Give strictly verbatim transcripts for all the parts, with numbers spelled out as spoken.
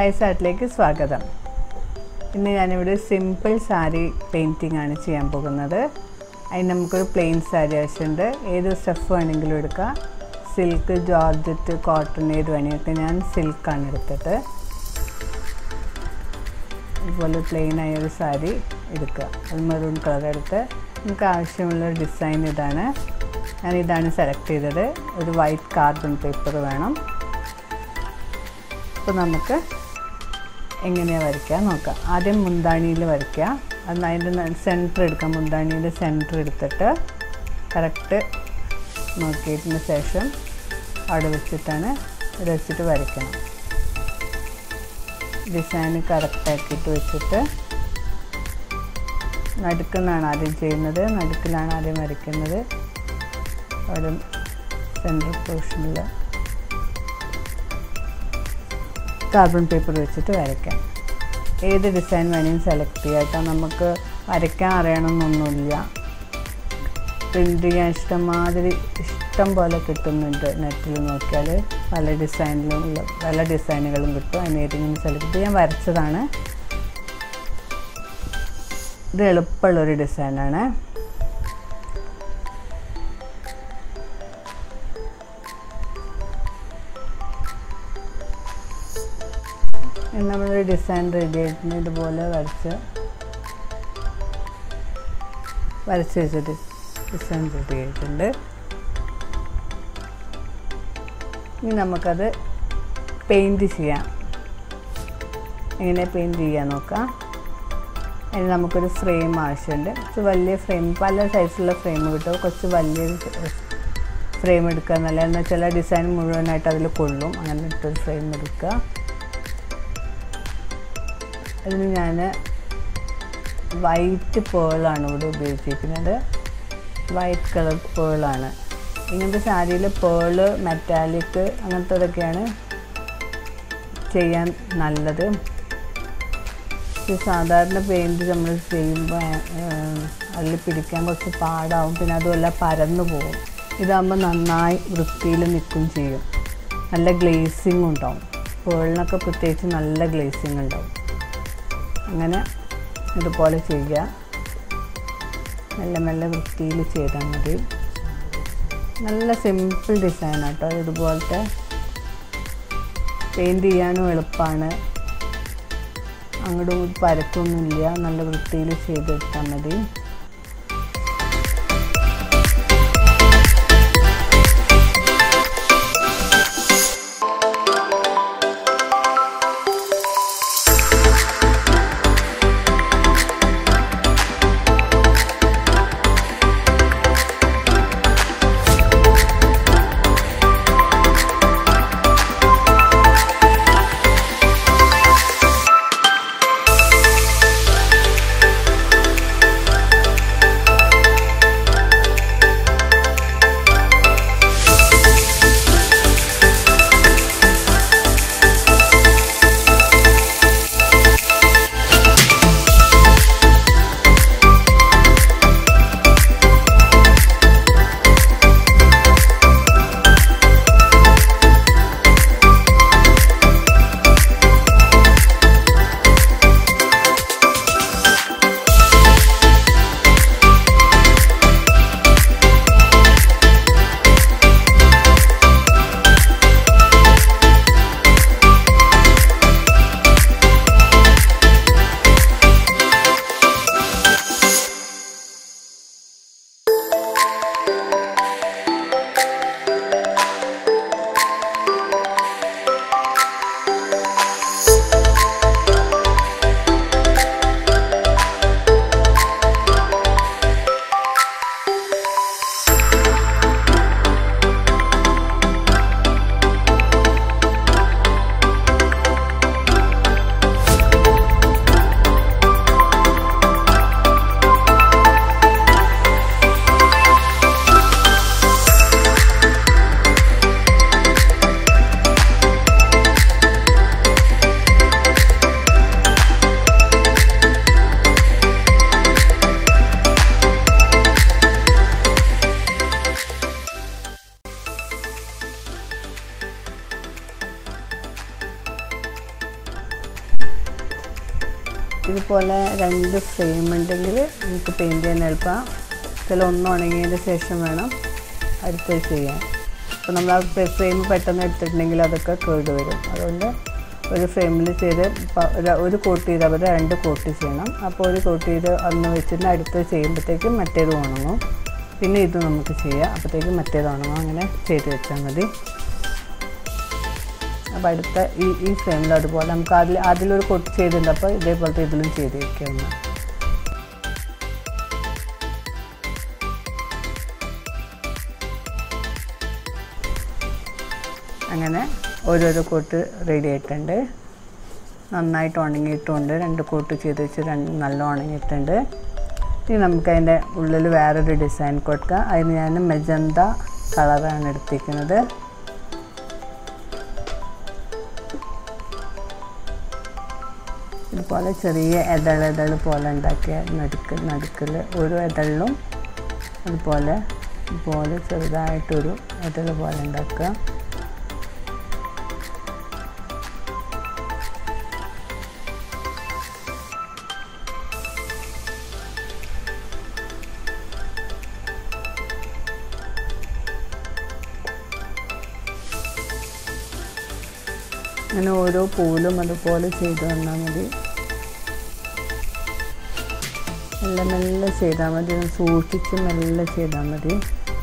Vice ആർട്ടിലേക്ക് സ്വാഗതം. ഇന്ന് ഞാനിവിടെ സിമ്പിൾ സാരി പെയിൻറ്റിംഗ് ആണ് ചെയ്യാൻ പോകുന്നത്. അതിന് നമുക്കൊരു പ്ലെയിൻ സാരി ആവശ്യമുണ്ട്. ഏത് സ്റ്റഫ് വേണമെങ്കിലും എടുക്കാം. സിൽക്ക്, ജോർജറ്റ്, കോട്ടൺ ഏത് വേണമെങ്കിൽ. ഞാൻ സിൽക്കാണ് എടുത്തിട്ട്. ഇതുപോലെ പ്ലെയിൻ ആയൊരു സാരി എടുക്കുക. അത് മെറൂൺ കളർ എടുത്ത് നമുക്ക് ആവശ്യമുള്ള ഡിസൈൻ ഇതാണ്. ഞാനിതാണ് സെലക്ട് ചെയ്തത്. ഒരു വൈറ്റ് കാർബൺ പേപ്പർ വേണം. അപ്പോൾ നമുക്ക് എങ്ങനെയാണ് വരയ്ക്കുക നോക്കാം. ആദ്യം മുന്താണിയിൽ വരയ്ക്കുക. അത് അതിൻ്റെ സെൻറ്റർ എടുക്കാം. മുന്താണിയിൽ സെൻറ്റർ എടുത്തിട്ട് കറക്റ്റ് നോക്കിയതിന് ശേഷം അവിടെ വെച്ചിട്ടാണ് ഇത് വെച്ചിട്ട് വരയ്ക്കണം. ഡിസൈൻ കറക്റ്റാക്കിയിട്ട് വെച്ചിട്ട് നടുക്കുന്നാണ് ആദ്യം ചെയ്യുന്നത്. നടുക്കിലാണ് ആദ്യം വരയ്ക്കുന്നത്. അവിടെ സെൻറ്റർ പോർഷനിൽ കാർബൺ പേപ്പർ വെച്ചിട്ട് വരയ്ക്കാം. ഏത് ഡിസൈൻ വേണമെങ്കിലും സെലക്ട് ചെയ്യാട്ടോ. നമുക്ക് വരയ്ക്കാൻ അറിയണമെന്നൊന്നുമില്ല. പ്രിൻ്റ് ചെയ്യാൻ ഇഷ്ടംമാതിരി ഇഷ്ടം പോലെ കിട്ടുന്നുണ്ട്. നെറ്റിൽ നോക്കിയാൽ പല ഡിസൈനിലും ഉള്ള പല ഡിസൈനുകളും കിട്ടും. അതിന് ഏതെങ്കിലും സെലക്ട് ചെയ്യാൻ വരച്ചതാണ്. ഇത് എളുപ്പമുള്ളൊരു ഡിസൈനാണ്. നമ്മളൊരു ഡിസൈൻ റെഡി ആയിട്ടുണ്ട്. ഇതുപോലെ വരച്ച് വരച്ച് വെച്ചിട്ട് ഡിസൈൻ റെഡി ആയിട്ടുണ്ട്. ഇനി നമുക്കത് പെയിൻറ്റ് ചെയ്യാം. എങ്ങനെ പെയിൻറ്റ് ചെയ്യാൻ നോക്കാം. അതിന് നമുക്കൊരു ഫ്രെയിം ആവശ്യമുണ്ട്. കുറച്ച് വലിയ ഫ്രെയിം, പല സൈസിലുള്ള ഫ്രെയിം കിട്ടും. കുറച്ച് വലിയ ഫ്രെയിം എടുക്കുക എന്നല്ല, എന്നാൽ ചില ഡിസൈൻ മുഴുവനായിട്ട് അതിൽ കൊള്ളും. അങ്ങനെ ഇട്ടൊരു ഫ്രെയിം എടുക്കുക. അതിന് ഞാൻ വൈറ്റ് പേളാണ് ഇവിടെ ഉപയോഗിച്ചിരിക്കുന്നത്. വൈറ്റ് കളർ പേളാണ്. ഇങ്ങനത്തെ സാരിയിൽ പേള്, മെറ്റാലിക് അങ്ങനത്തതൊക്കെയാണ് ചെയ്യാൻ നല്ലത്. സാധാരണ പെയിൻറ്റ് നമ്മൾ ചെയ്യുമ്പോൾ അതിൽ പിടിക്കാൻ കുറച്ച് പാടാവും. പിന്നെ അതുമല്ല പരന്നു പോകും. ഇതാകുമ്പോൾ നന്നായി വൃത്തിയിൽ നിൽക്കും ചെയ്യും. നല്ല ഗ്ലേസിങ് ഉണ്ടാവും. പേളിനൊക്കെ പ്രത്യേകിച്ച് നല്ല ഗ്ലേസിങ് ഉണ്ടാവും. അങ്ങനെ ഇതുപോലെ ചെയ്യുക. നല്ല നല്ല വൃത്തിയിൽ ചെയ്താൽ മതി. നല്ല സിമ്പിൾ ഡിസൈനാണ് കേട്ടോ. ഇതുപോലത്തെ പെയിൻറ്റ് ചെയ്യാനും എളുപ്പമാണ്. അങ്ങോട്ടും പരക്കൊന്നുമില്ല. നല്ല വൃത്തിയിൽ ചെയ്തെടുത്താൽ മതി. ഇതുപോലെ രണ്ട് ഫ്രെയിം ഉണ്ടെങ്കിൽ നമുക്ക് പെയിൻറ്റ് ചെയ്യാൻ എളുപ്പമാണ്. ചില ഒന്ന് ഉണങ്ങിയതിന് ശേഷം വേണം അടുത്തത് ചെയ്യാൻ. അപ്പോൾ നമ്മൾ ആ ഫ്രെയിം പെട്ടെന്ന് എടുത്തിട്ടുണ്ടെങ്കിൽ അതൊക്കെ കേട് വരും. അതുകൊണ്ട് ഒരു ഫ്രെയിമിൽ ചെയ്ത് ഒരു കോട്ട് ചെയ്താൽ പോലെ രണ്ട് കോട്ട് ചെയ്യണം. അപ്പോൾ ഒരു കോട്ട് ചെയ്ത് അന്ന് വെച്ചിട്ട് അടുത്തത് ചെയ്യുമ്പോഴത്തേക്കും മറ്റേത് ഉണങ്ങും. പിന്നെ ഇത് നമുക്ക് ചെയ്യാം, അപ്പോഴത്തേക്കും മറ്റേത് ഉണങ്ങും. അങ്ങനെ ചെയ്ത് വെച്ചാൽ മതി. അപ്പോൾ അടുത്ത ഈ ഈ ഫ്രെയിമിൽ അതുപോലെ നമുക്ക് അതിൽ അതിലൊരു കോട്ട് ചെയ്തിട്ടുണ്ട്. അപ്പോൾ ഇതേപോലത്തെ ഇതിലും ചെയ്ത് വയ്ക്കാവുന്ന. അങ്ങനെ ഓരോരോ കോട്ട് റെഡി ആയിട്ടുണ്ട്. നന്നായിട്ട് ഉണങ്ങിയിട്ടുണ്ട്. രണ്ട് കോട്ട് ചെയ്ത് വെച്ച് രണ്ട് നല്ല ഉണങ്ങിയിട്ടുണ്ട്. ഇനി നമുക്കതിൻ്റെ ഉള്ളിൽ വേറൊരു ഡിസൈൻ കൊടുക്കാം. അതിന് ഞാൻ മെജന്ത കളറാണ് എടുത്തിരിക്കുന്നത്. ഇതുപോലെ ചെറിയ ഇതൾ ഇതൾ പോലെ ഉണ്ടാക്കിയ നടുക്ക് നടുക്കിൽ ഓരോ ഇതളിലും അതുപോലെ ഇതുപോലെ ചെറുതായിട്ടൊരു ഇതൾ പോലെ ഉണ്ടാക്കുക. അങ്ങനെ ഓരോ പൂലും അതുപോലെ ചെയ്ത് തന്നാൽ മതി. മെല്ലെ മെല്ലെ ചെയ്താൽ മതി. സൂക്ഷിച്ച് മെല്ലെ ചെയ്താൽ മതി.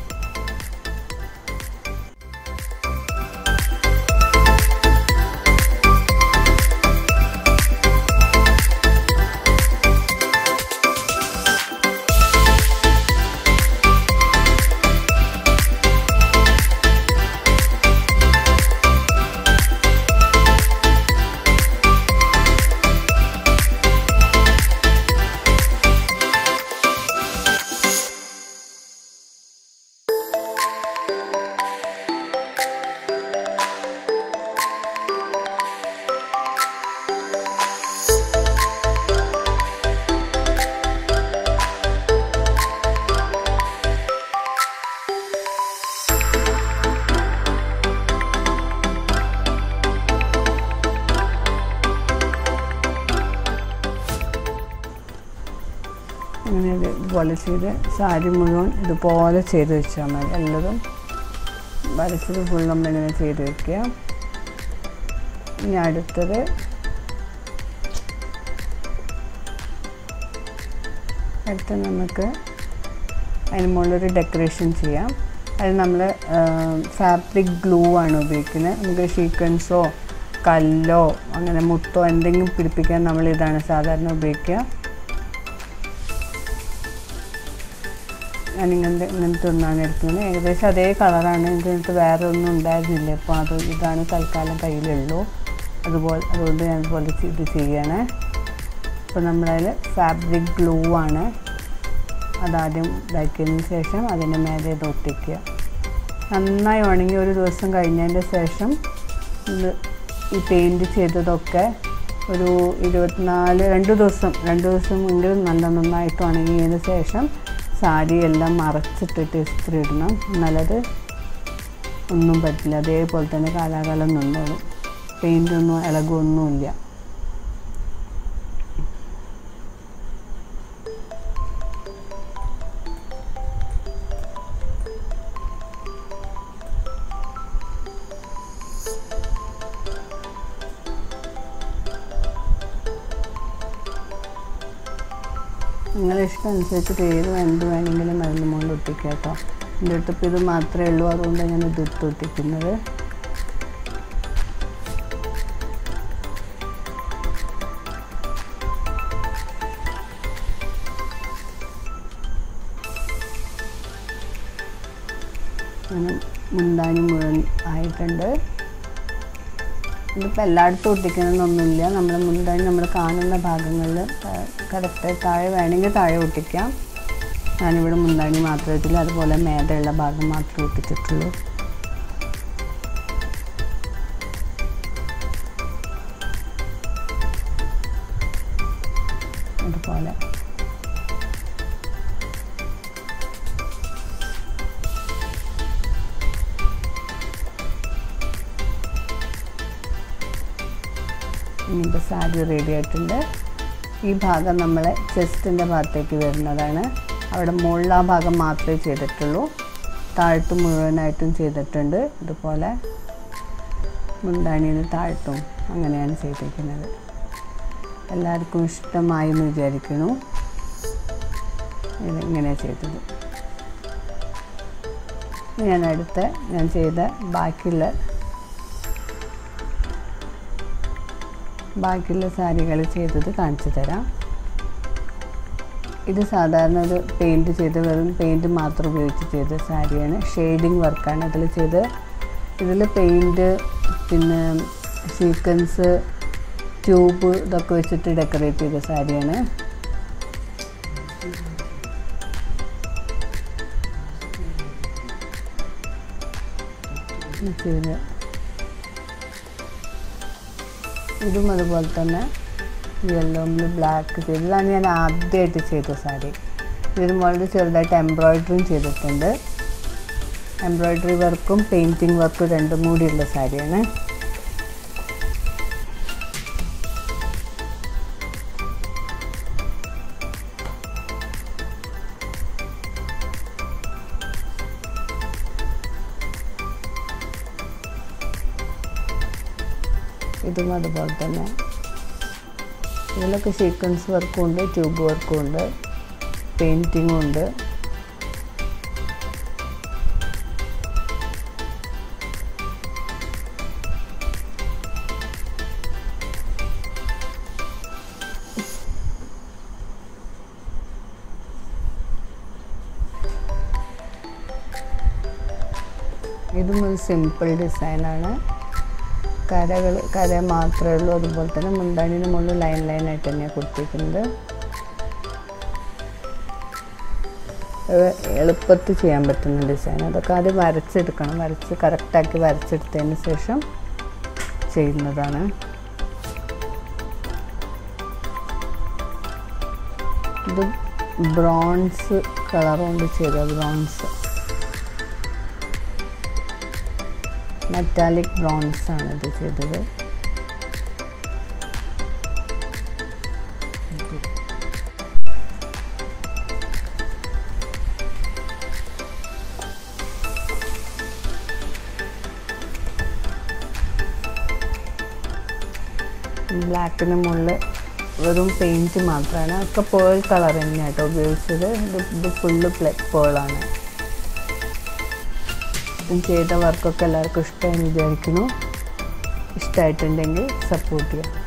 അങ്ങനെ ഇതുപോലെ ചെയ്ത് സാരി മുഴുവൻ ഇതുപോലെ ചെയ്ത് വെച്ചാൽ മതി. എല്ലാതും വരച്ചത് ഫുൾ നമ്മളിങ്ങനെ ചെയ്ത് വയ്ക്കുക. ഇനി അടുത്തത് അടുത്ത നമുക്ക് അതിന് മുകളിലൊരു ഡെക്കറേഷൻ ചെയ്യാം. അത് നമ്മൾ ഫാബ്രിക് ഗ്ലൂ ആണ് ഉപയോഗിക്കുന്നത്. നമുക്ക് സീക്വൻസോ കല്ലോ അങ്ങനെ മുത്തോ എന്തെങ്കിലും പിടിപ്പിക്കാൻ നമ്മളിതാണ് സാധാരണ ഉപയോഗിക്കുക. ഞാനിങ്ങനത്തെ ഇങ്ങനത്തെ ഒന്നാണ് എടുക്കുന്നത്. ഏകദേശം അതേ കളറാണ്. ഇതിനകത്ത് വേറെ ഒന്നും ഉണ്ടായിരുന്നില്ല. അപ്പോൾ അത് ഇതാണ് തൽക്കാലം കയ്യിലുള്ളൂ. അതുപോലെ അതുകൊണ്ട് ഞാൻ അതുപോലെ ഇത് ചെയ്യണേ. അപ്പോൾ നമ്മളതിൽ ഫാബ്രിക് ഗ്ലൂ ആണ്. അതാദ്യം ഇതാക്കിയതിന് ശേഷം അതിൻ്റെ മേലെ ഇത് ഒട്ടിക്കുക. നന്നായി ഉണങ്ങി ഒരു ദിവസം കഴിഞ്ഞതിൻ്റെ ശേഷം ഇത് ഈ പെയിൻറ്റ് ചെയ്തതൊക്കെ ഒരു ഇരുപത്തിനാല് രണ്ട് ദിവസം രണ്ട് ദിവസം എങ്കിലും നല്ല നന്നായിട്ട് ഉണങ്ങിയതിന് ശേഷം സാരി എല്ലാം മറച്ചിട്ടിട്ട് ഇസ്ത്രി ഇടണം. എന്നാലത് ഒന്നും പറ്റില്ല. അതേപോലെ തന്നെ കാലാകാലം നിന്നോളും. പെയിൻ്റൊന്നും ഇളകൊന്നുമില്ല. നിങ്ങളുടെ ഇഷ്ടം അനുസരിച്ചിട്ട് ഏത് എന്ത് വേണമെങ്കിലും മരുന്ന് കൊണ്ട് ഒട്ടിക്കുക കേട്ടോ. എൻ്റെ അടുത്തിപ്പോൾ ഇത് മാത്രമേ ഉള്ളൂ. അതുകൊണ്ടാണ് ഞാൻ ഇത് ഇട്ട് ഒട്ടിക്കുന്നത്. അങ്ങനെ മുന്താണി മുഴുവൻ ആയിട്ടുണ്ട്. ഇതിപ്പോൾ എല്ലായിടത്തും ഒട്ടിക്കണമെന്നൊന്നുമില്ല. നമ്മൾ മുന്താണി നമ്മൾ കാണുന്ന ഭാഗങ്ങളിൽ കറക്റ്റ് താഴെ വേണമെങ്കിൽ താഴെ ഒട്ടിക്കാം. ഞാനിവിടെ മുന്താണി മാത്രമേ ഇട്ടില്ല. അതുപോലെ മേലെയുള്ള ഭാഗം മാത്രമേ ഒട്ടിച്ചിട്ടുള്ളൂ. അതുപോലെ ഇനിയിപ്പോൾ സാരി റെഡി ആയിട്ടുണ്ട്. ഈ ഭാഗം നമ്മൾ ചെസ്റ്റിൻ്റെ ഭാഗത്തേക്ക് വരുന്നതാണ്. അവിടെ മുകളിൽ ആ ഭാഗം മാത്രമേ ചെയ്തിട്ടുള്ളൂ. താഴത്തും മുഴുവനായിട്ടും ചെയ്തിട്ടുണ്ട്. ഇതുപോലെ മുന്താണിയിൽ താഴത്തും അങ്ങനെയാണ് ചെയ്തിരിക്കുന്നത്. എല്ലാവർക്കും ഇഷ്ടമായി എന്ന് വിചാരിക്കുന്നു. ഇങ്ങനെ ചെയ്തത് ഞാൻ അടുത്ത ഞാൻ ചെയ്ത ബാക്കിയുള്ള ബാക്കിയുള്ള സാരികൾ ചെയ്തത് കാണിച്ചു തരാം. ഇത് സാധാരണ ഒരു പെയിൻറ്റ് ചെയ്ത് വെറും പെയിൻറ്റ് മാത്രം ഉപയോഗിച്ച് ചെയ്ത സാരിയാണ്. ഷെയ്ഡിങ് വർക്കാണ് അതിൽ ചെയ്ത്. ഇതിൽ പെയിൻറ്റ് പിന്നെ സീക്വൻസ് ട്യൂബ് ഇതൊക്കെ വെച്ചിട്ട് ഡെക്കറേറ്റ് ചെയ്ത സാരിയാണ്. ചെയ്ത് ഇതും അതുപോലെ തന്നെ യെല്ലോയിൽ ബ്ലാക്ക് ചെയ്തതാണ് ഞാൻ ആദ്യമായിട്ട് ചെയ്ത സാരി. ഇതിന് മുകളിൽ ചെറുതായിട്ട് എംബ്രോയ്ഡറിയും ചെയ്തിട്ടുണ്ട്. എംബ്രോയ്ഡറി വർക്കും പെയിൻറ്റിങ് വർക്കും രണ്ടും കൂടിയുള്ള സാരിയാണ്. ഇതും അതുപോലെ തന്നെ ഇതിലൊക്കെ സീക്വൻസ് വർക്കും ഉണ്ട്, ട്യൂബ് വർക്കും ഉണ്ട്, പെയിൻറ്റിങ്ങും ഉണ്ട്. ഇതും ഒരു സിമ്പിൾ ഡിസൈനാണ്. കരകൾ കര മാത്രമേ ഉള്ളൂ. അതുപോലെ തന്നെ മുന്താണിന് മുകളിൽ ലൈൻ ലൈനായിട്ട് തന്നെയാണ് കൊടുത്തിരിക്കുന്നത്. എളുപ്പത്തിൽ ചെയ്യാൻ പറ്റുന്ന ഡിസൈൻ. അതൊക്കെ ആദ്യം വരച്ചെടുക്കണം. വരച്ച് കറക്റ്റാക്കി വരച്ചെടുത്തതിന് ശേഷം ചെയ്യുന്നതാണ്. ഇത് ബ്രോൺസ് കളർ കൊണ്ട് ചെയ്ത ബ്രോൺസ് മെറ്റാലിക് ബ്രോൺസ് ആണ് ഇത് ചെയ്തത്. ബ്ലാക്കിന് മുകളിൽ വെറും പെയിൻറ്റ് മാത്രമാണ്. ഒക്കെ പേൾ കളർ തന്നെയാണ് കേട്ടോ ഉപയോഗിച്ചത്. ഇത് ഇത് ഫുള്ള് പേളാണ്. ചെയ്ത വർക്കൊക്കെ എല്ലാവർക്കും ഇഷ്ടമായി വിചാരിക്കുന്നു. ഇഷ്ടമായിട്ടുണ്ടെങ്കിൽ സപ്പോർട്ട് ചെയ്യാം.